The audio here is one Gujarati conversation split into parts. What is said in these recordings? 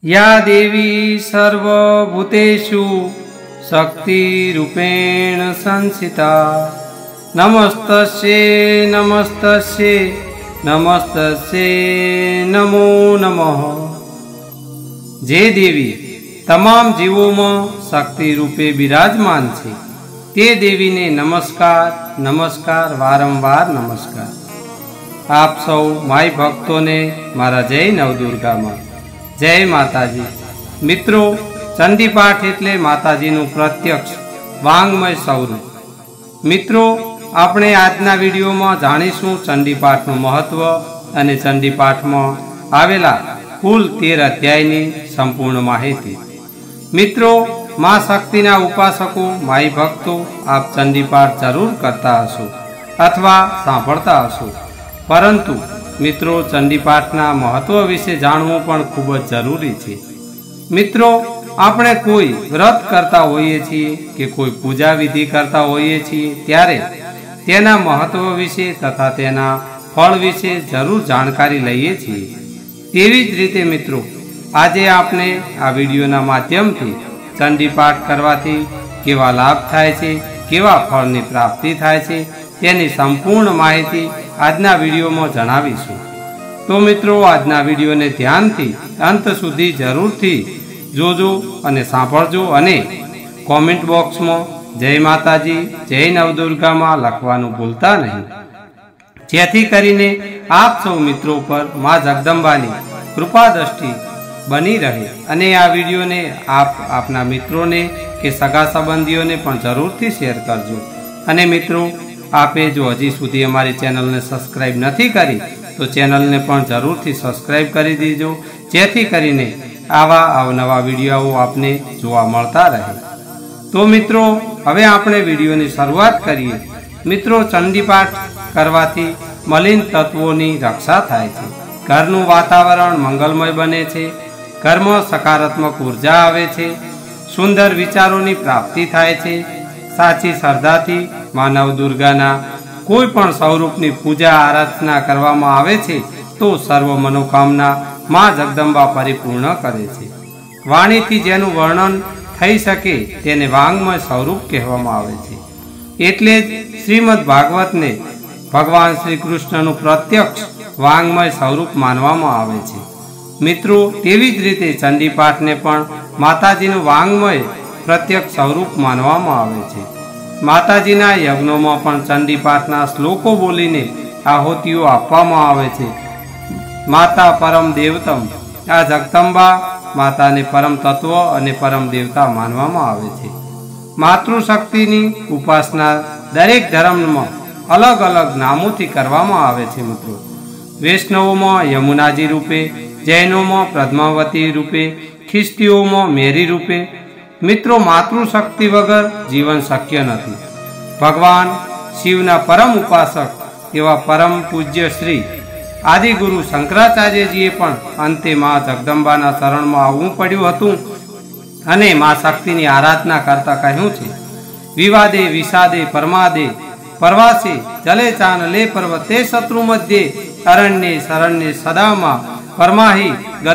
या देवी सर्वभूतेषु शक्तिरूपेण संस्थिता नमस्तस्यै नमस्तस्यै नमस्तस्यै नमो नमः। जे देवी तमाम जीवों में शक्ति रूपे विराजमान छे ते देवी ने नमस्कार नमस्कार वारंवार नमस्कार। आप सौ माई भक्तों ने मारा जय नवदुर्गा मां जय माताजी। मित्रों, चंडीपाठ एटले माताजीनु प्रत्यक्ष वांग्मय स्वरूप। मित्रों, आपणे आजना विडियो में जाणीशुं चंडीपाठनुं महत्व अने चंडीपाठ में आवेला कुल 13 अध्यायनी संपूर्ण माहिती। मित्रों, मां शक्तिना उपासको माई भक्तों आप चंडीपाठ जरूर करता हशो अथवा सांभळता हशो, परंतु मित्रों चंडीपाठना महत्व विषे जाणवुं पण खूब ज जरूरी छे। मित्रों, આપણે કોઈ વ્રત કરતા હોઈએ છીએ કે કોઈ પૂજા વિધિ કરતા હોઈએ છીએ ત્યારે તેના મહત્વ વિશે તથા તેના ફળ વિશે જરૂર જાણકારી લઈએ છીએ। તેવી જ રીતે મિત્રો આજે આપણે આ વિડિયોના માધ્યમથી ચંડીપાઠ કરવાથી કેવા લાભ થાય છે, કેવા ફળની પ્રાપ્તિ થાય છે તેની સંપૂર્ણ માહિતી આજના વિડિયોમાં જણાવીશું। તો મિત્રો આજના વિડિયોને ધ્યાનથી અંત સુધી જરૂરથી જોજો અને સાંભળજો અને કોમેન્ટ બોક્સમાં જય માતાજી જય નવદુર્ગા માં લખવાનું ભૂલતા નહીં, જેથી કરીને આપ સૌ મિત્રો પર માં જગદંબાની કૃપા દ્રષ્ટિ બની રહે। અને આ વિડીયોને આપ આપના મિત્રોને કે સગા સંબંધીઓને પણ જરૂરથી શેર કરજો। અને મિત્રો आपे जो हजी सुधी अमारी चेनल ने सब्सक्राइब नहीं करी तो चेनल ने पण जरूरथी सब्सक्राइब करी दीजो, जेथी करीने आवा अवनवा विडियो आपने जोवा मळता रहे। तो मित्रों हवे आपणे विडियोनी शरूआत करीए। मित्रों, चंडीपाठ करवाथी मलिन तत्वोनी रक्षा थाय छे, घरनुं वातावरण मंगलमय बने छे, घरमां सकारात्मक ऊर्जा आवे छे, सुंदर विचारोनी प्राप्ति थाय छे। साची श्रद्धाथी मानव दुर्गाना कोई पण स्वरूपनी पूजा आराधना करवामां आवे छे तो सर्व मनोकामना मां जगदंबा परिपूर्ण करे छे। वाणीथी जेनुं वर्णन थई शके तेने वांग्मय स्वरूप कहेवामां आवे छे। एटले ज श्रीमद भागवत ने भगवान श्री कृष्णनुं प्रत्यक्ष वांग्मय स्वरूप मानवामां आवे छे। मित्रों, तेवी ज रीते चंडीपाठ ने पण माताजीनुं वांग्मय प्रत्यक्ष स्वरूप मानवामां आवे छे। माताजीना यज्ञों में पण चंडीपाठना श्लोको बोलीने आहुतिओ आपवामां आवे छे। माता परम देवतम, आ जगदंबा माता ने परम तत्व अने परम देवता मानवामां आवे छे। मातृशक्तिनी उपासना दरेक धर्म में अलग अलग नामोथी करवामां आवे छे। मित्रों, वैष्णवों में यमुनाजी रूपे, जैनों में पद्मावती रूपे, ख्रिस्तीओं में मेरी रूपे। मित्रों, मातृशक्ति वगर जीवन शक्य नहीं। भगवान शिवना परम उपासक एवं परम पूज्य श्री आदि गुरु शंकराचार्यजीए पण अंते मां जगदंबाना शरण में आववुं पड्युं हतुं अने मां शक्तिनी आराधना करता कह्युं छे, विवादे विषादे परमादे परवासे जले चानले पर्वते शत्रु मध्ये अरण्ये शरण्ये सदा मां परमाहि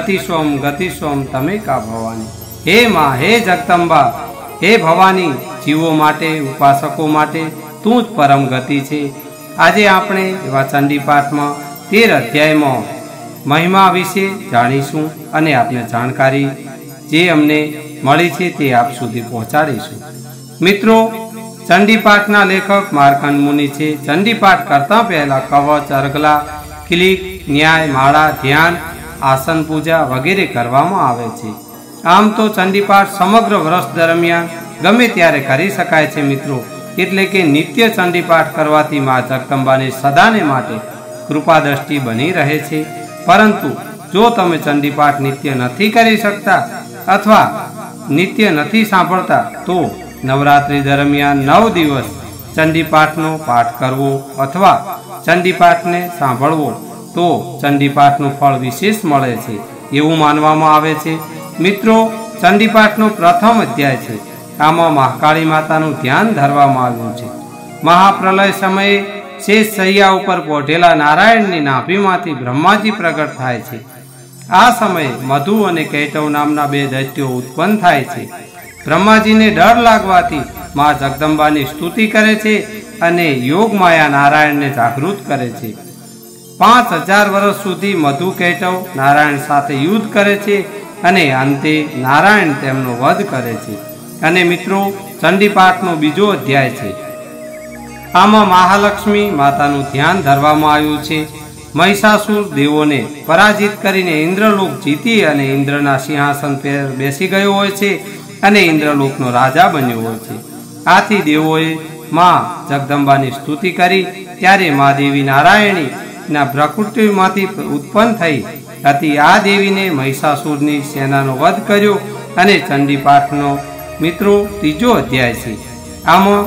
गतिस्वम तमे का भवानी। हे मां, हे जगदंबा, हे भवानी, जीवो माटे उपासको माटे तू ज परम गति छे। आजे आपणे एवा चंडीपाठ में 13 अध्याय में महिमा विषे जाणीशुं अने आपने जानकारी जे अमने मळी छे ते आप सुधी पहोंचाडीशुं। मित्रों, चंडीपाठना लेखक मार्कंड मुनि छे। चंडीपाठ करता पहला कवच, अर्गला, क्लिक, न्याय, माळा, ध्यान, आसन पूजा वगैरह करवामां आवे छे। आम तो चंडीपाठ समग्र वर्ष दरमियान गमे त्यारे करी शकाय छे। मित्रों, एटले के नित्य चंडीपाठ करवाथी मां जगदंबाने सदाने माटे कृपा दृष्टि बनी रहे छे। परंतु जो तमे चंडीपाठ नित्य नहीं करी सकता अथवा नित्य नहीं सांभळता तो नवरात्रि दरमियान 9 दिवस चंडीपाठनो पाठ करवो अथवा चंडीपाठने सांभळवो तो चंडीपाठनुं फळ विशेष मळे छे एवुं मानवामां आवे छे। मित्रों, चंडीपाठनो प्रथम अध्याय है। आमां महाकाली मातानुं ध्यान धरवामां आव्युं छे। महाप्रलय समये शेष सैया उपर पोઢેલા નારાયણની નાભીમાંથી બ્રહ્માજી પ્રગટ થાય છે આ સમયે મધુ અને કૈટવ નામના બે દૈત્યો ઉત્પન્ન થાય છે. બ્રહ્માજીને ડર લાગવાથી મા જગદંબાની સ્તુતિ કરે છે અને યોગ માયા નારાયણને જાગૃત કરે છે. 5000 વર્ષ સુધી મધુ કૈટવ નારાયણ સાથે યુદ્ધ કરે છે અને અંતે નારાયણ તેમનો વધ કરે છે. અને મિત્રો, ચંડીપાઠનો બીજો અધ્યાય છે. આમાં મહાલક્ષ્મી માતાનું ધ્યાન ધરવામાં આવ્યું છે. મહિષાસુર દેવોને પરાજિત કરીને ઇન્દ્રલોક જીતી અને ઇન્દ્રના સિંહાસન પર બેસી ગયો હોય છે અને ઇન્દ્રલોકનો રાજા બન્યો હોય છે. આથી દેવોએ મા જગદંબાની સ્તુતિ કરી. ત્યારે મા દેવી નારાયણી ના પ્રકૃતિમાંથી ઉત્પન્ન થઈ હતી. આ દેવીને મહિષાસુરની સેનાનો વધ કર્યો અને ચંડીપાઠનો મિત્રો ત્રીજો અધ્યાય છે. આમાં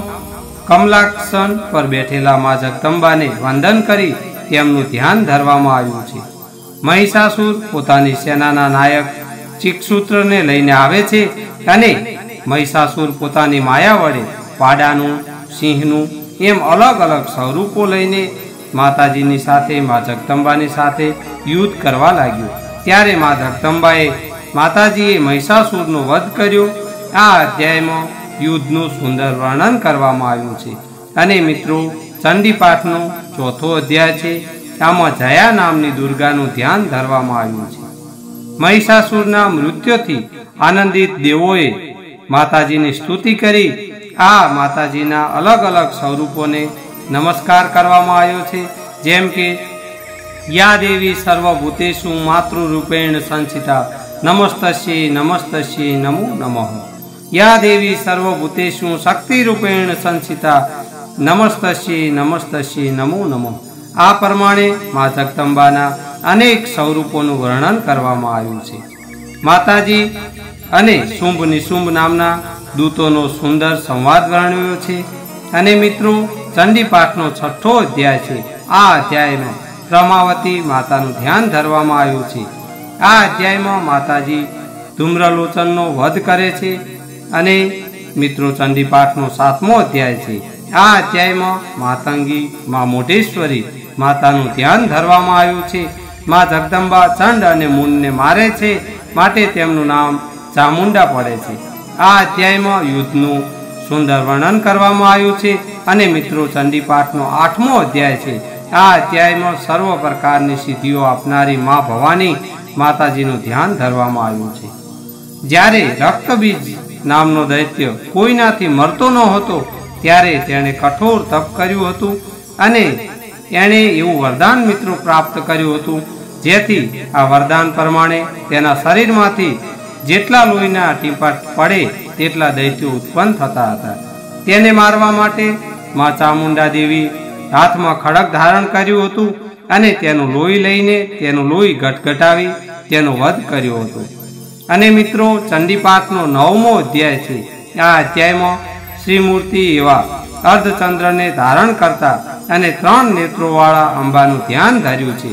કમલાસન પર બેઠેલા મા જગદંબાને વંદન કરી તેમનું ધ્યાન ધરવામાં આવ્યું છે. મહિષાસુર પોતાની સેનાના નાયક ચિકસૂત્રને લઈને આવે છે અને મહિષાસુર પોતાની માયા વડે પાડાનું, સિંહનું એમ અલગ અલગ સ્વરૂપો લઈને માતાજીની સાથે, મા જગદંબાની સાથે યુદ્ધ કરવા લાગ્યું. ત્યારે મા જગદંબાએ માતાજીએ મહિષાસુરનો વધ કર્યો. આ અધ્યાયમાં યુદ્ધનું સુંદર વર્ણન કરવામાં આવ્યું છે. અને મિત્રો, ચંડીપાઠનો ચોથો અધ્યાય છે. આમાં જયા નામની દુર્ગાનું ધ્યાન ધરવામાં આવ્યું છે. મહિષાસુરના મૃત્યુથી આનંદિત દેવોએ માતાજીની સ્તુતિ કરી. આ માતાજીના અલગ અલગ સ્વરૂપોને નમસ્કાર કરવામાં આવ્યો છે. જેમ કે યા દેવી સર્વભૂતેષુ માતૃરૂપેણ સંસ્થિતા નમસ્તસ્યૈ નમસ્તસ્યૈ નમો નમઃ. યા દેવી સર્વભૂતેષુ શક્તિરૂપેણ સંસ્થિતા નમસ્તસ્યૈ નમસ્તસ્યૈ નમો નમઃ. આ પ્રમાણે મા જગદંબાના અનેક સ્વરૂપોનું વર્ણન કરવામાં આવ્યું છે. માતાજી અને શુંભ નિશુંભ નામના દૂતોનો સુંદર સંવાદ વર્ણવ્યો છે. અને મિત્રો, ચંડીપાઠનો છઠ્ઠો અધ્યાય છે. આ અધ્યાયમાં બ્રહ્માવતી માતાનું ધ્યાન ધરવામાં આવ્યું છે. આ અધ્યાયમાં માતાજી ધૂમ્રલોચનનો વધ કરે છે. અને મિત્રો, ચંડીપાઠનો સાતમો અધ્યાય છે. આ અધ્યાયમાં માતંગી, મા મોઢેશ્વરી માતાનું ધ્યાન ધરવામાં આવ્યું છે. મા જગદંબા ચંડ અને મૂનને મારે છે, માટે તેમનું નામ ચામુંડા પડે છે. આ અધ્યાયમાં યુદ્ધનું સુંદર વર્ણન કરવામાં આવ્યું છે. અને મિત્રો, ચંડીપાઠનો આઠમો અધ્યાય છે. આ અધ્યાયમાં સર્વ પ્રકારની સિદ્ધિઓ આપનારી મા ભવાની માતાજીનું ધ્યાન ધરવામાં આવ્યું છે. જ્યારે રક્તબીજ નામનો દૈત્ય કોઈનાથી મરતો ન હતો, ત્યારે તેણે કઠોર તપ કર્યું હતું અને એણે એવું વરદાન મિત્રો પ્રાપ્ત કર્યું હતું, જેથી આ વરદાન પ્રમાણે તેના શરીરમાંથી જેટલા લોહીના ટીપા પડે તેટલા દૈત્યો ઉત્પન્ન થતા હતા. તેને મારવા માટે મા ચામુંડા દેવી હાથમાં ખડગ ધારણ કર્યું હતું અને તેનું લોહી લઈને તેનું લોહી ઘટઘટાવી તેનો વધ કર્યો હતો. અને મિત્રો, ચંડીપાઠનો નવમો અધ્યાય છે. આ અધ્યાયમાં શ્રીમૂર્તિ એવા અર્ધચંદ્રને ધારણ કરતા અને 3 નેત્રોવાળા અંબાનું ધ્યાન ધર્યું છે.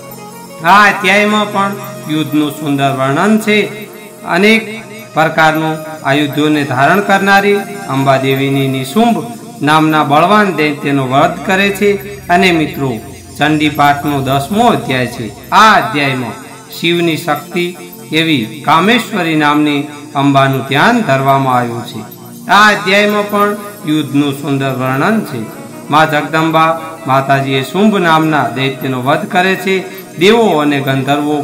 આ અધ્યાયમાં પણ યુદ્ધનું સુંદર વર્ણન છે. અનેક પ્રકારનું આયુધોને ધારણ કરનારી અંબાદેવીની નિશુંભ નામના બળવાન દૈત્યનો વધ કરે છે. અને મિત્રો, ચંડીપાઠનો 10મો અધ્યાય છે. આ અધ્યાયમાં શિવની શક્તિ એવી કામેશ્વરી નામની અંબાનું ધ્યાન ધરવામાં આવ્યું છે. આ અધ્યાયમાં પણ યુદ્ધનું સુંદર વર્ણન છે. મા જગદંબા માતાજીએ શુંભ નામના દૈત્યનો વધ કરે છે. દેવો અને ગંધર્વો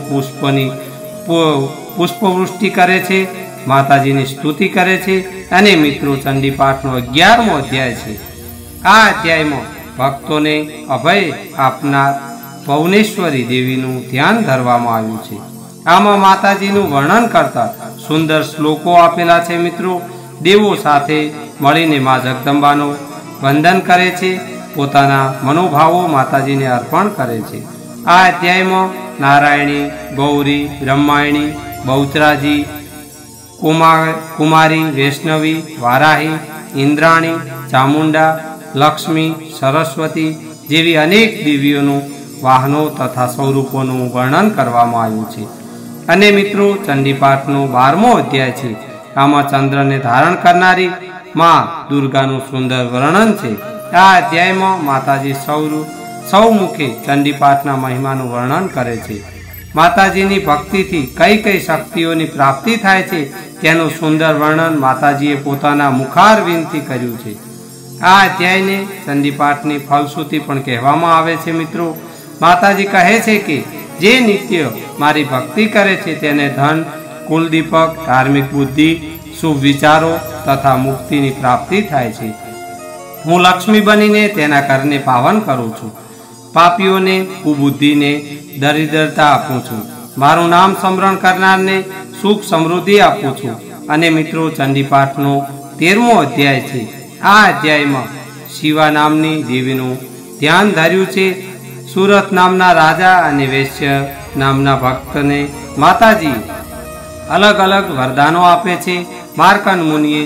પુષ્પવૃષ્ટિ કરે છે, માતાજીની સ્તુતિ કરે છે. અને મિત્રો, ચંડીપાઠનો 11મો અધ્યાય છે. આ અધ્યાયમાં ભક્તોને અભય આપનાર ભુવનેશ્વરી દેવીનું ધ્યાન ધરવામાં આવ્યું છે. આમાં માતાજીનું વર્ણન કરતા સુંદર શ્લોકો આપેલા છે. મિત્રો, દેવો સાથે મળીને મા જગદંબાનો વંદન કરે છે, પોતાના મનોભાવો માતાજીને અર્પણ કરે છે. આ અધ્યાયમાં નારાયણી, ગૌરી, બ્રહ્માયણી, બહુચરાજી, કુમારી, વૈષ્ણવી, વારાહી, ઇન્દ્રાણી, ચામુંડા, લક્ષ્મી, સરસ્વતી જેવી અનેક દેવીઓનું વાહનો તથા સ્વરૂપોનું વર્ણન કરવામાં આવ્યું છે. અને મિત્રો, ચંડીપાઠનો 12મો અધ્યાય છે. આમાં ચંદ્રને ધારણ કરનારી મા દુર્ગાનું સુંદર વર્ણન છે. આ અધ્યાયમાં માતાજી સૌ મુખે ચંડીપાઠના મહિમાનું વર્ણન કરે છે. માતાજીની ભક્તિથી કઈ કઈ શક્તિઓની પ્રાપ્તિ થાય છે તેનું સુંદર વર્ણન માતાજીએ પોતાના મુખારવિંદથી કર્યું છે। આ અધ્યાયને ચંડીપાઠની ફલશ્રુતિ પણ કહેવામાં આવે છે। મિત્રો, માતાજી કહે છે કે જે નિત્ય મારી ભક્તિ કરે છે તેને ધન, કુલદીપક, ધાર્મિક બુદ્ધિ, શુભ વિચારો તથા મુક્તિની પ્રાપ્તિ થાય છે। હું લક્ષ્મી બનીને તેના ઘરને પાવન કરું છું, પાપીઓને, કુબુદ્ધિને દરિદ્રતા આપું છું, મારું નામ સ્મરણ કરનારને સુખ સમૃદ્ધિ આપું છું। અને મિત્રો, ચંડીપાઠનો 13મો અધ્યાય છે। આ અધ્યાયમાં શિવા નામની દેવીનું ધ્યાન ધર્યું છે। સુરત નામના રાજા અને વૈશ્ય નામના ભક્તને માતાજી અલગ અલગ વરદાનો આપે છે। માર્કંડ મુનિએ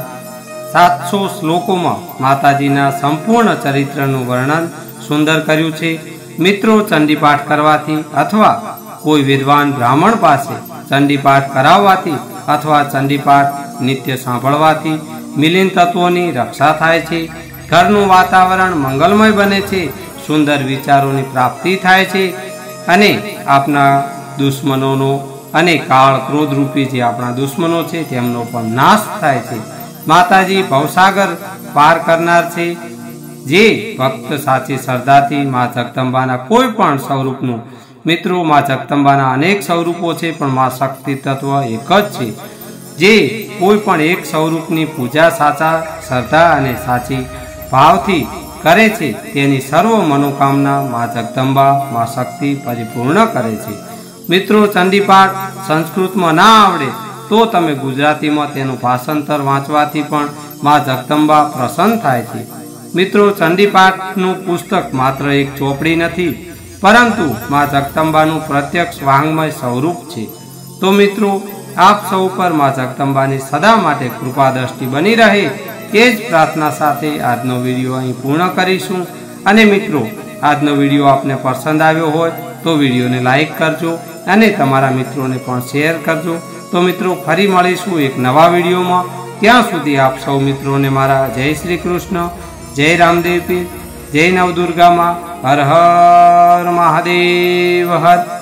700 શ્લોકોમાં માતાજીના સંપૂર્ણ ચરિત્રનું વર્ણન સુંદર કર્યું છે। મિત્રો, ચંડીપાઠ કરવાથી અથવા કોઈ વિદ્વાન બ્રાહ્મણ પાસે ચંડીપાઠ કરાવવાથી અથવા ચંડીપાઠ નિત્ય સાંભળવાથી મિલિંદ તત્વોની રક્ષા થાય છે, ઘરનું વાતાવરણ મંગલમય બને છે, સુંદર વિચારોની પ્રાપ્તિ થાય છે અને આપના દુશ્મનોનો અને કાળ ક્રોધ રૂપી જે આપણા દુશ્મનો છે તેમનો પણ નાશ થાય છે। માતાજી ભવસાગર પાર કરનાર છે। જે ભક્ત સાચી શ્રદ્ધાથી મા જગદંબાના કોઈ પણ સ્વરૂપનું, મિત્રો, મા જગદંબાના અનેક સ્વરૂપો છે પણ મા શક્તિ તત્વ એક જ છે। જે કોઈ પણ એક સ્વરૂપની પૂજા સાચા શ્રદ્ધા અને સાચી ભાવથી કરે છે તેની સર્વ મનોકામના મા જગદંબા, મા શક્તિ પરિપૂર્ણ કરે છે। મિત્રો, ચંડીપાઠ સંસ્કૃતમાં ના આવડે તો તમે ગુજરાતીમાં તેનું ભાષાંતર વાંચવાથી પણ મા જગદંબા પ્રસન્ન થાય છે। મિત્રો, ચંડીપાઠનું પુસ્તક માત્ર એક ચોપડી નથી, પરંતુ મા જગદંબાનું પ્રત્યક્ષ વાંગ્મય સ્વરૂપ છે। તો મિત્રો, આપ સૌ પર મા જગદંબાની સદા માટે કૃપા દ્રષ્ટિ બની રહે એ જ પ્રાર્થના સાથે આજનો વિડીયો અહીં પૂર્ણ કરીશું। અને મિત્રો, આજનો વિડીયો આપને પસંદ આવ્યો હોય તો વિડીયોને લાઈક કરજો અને તમારા મિત્રોને પણ શેર કરજો। તો મિત્રો, ફરી મળીશું એક નવા વિડીયોમાં। ત્યાં સુધી આપ સૌ મિત્રોને મારા જય શ્રી કૃષ્ણ, જય રામદેવ પીર, જય નવદુર્ગામાં, હર હર મહાદેવ હર।